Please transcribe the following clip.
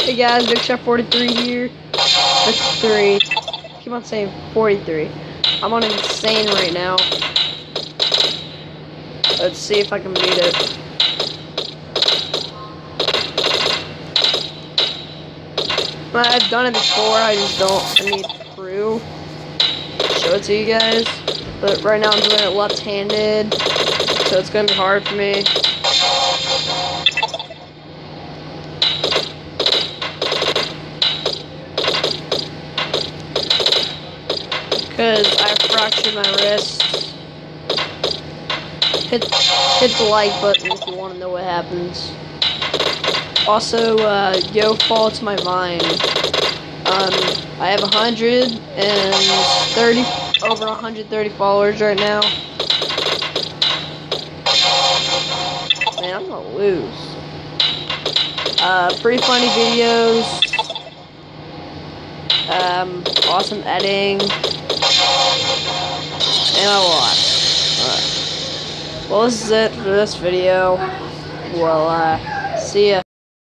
Hey guys, Big Chef 43 here. 53. Keep on saying 43. I'm on insane right now. Let's see if I can beat it. I've done it before, I just don't need proof. Show it to you guys. But right now I'm doing it left-handed, so it's gonna be hard for me. Because I fractured my wrist. Hit the like button if you want to know what happens. Also, go follow to my Vine. I have over 130 followers right now. Man, I'm gonna lose. Pretty funny videos. Awesome editing. And a lot. Alright. Well, this is it for this video. Well, see ya.